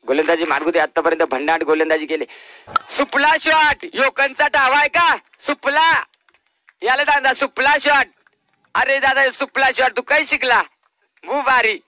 गोलंदाजी मारगुदे आतापर्यंत भन्नाट गोलंदाजी केली. सुपला शॉट योकनचा डाव आहे का? सुपला याला दादा सुपला शॉट. अरे दादा सुपला शॉट तू काही शिकला? भारी.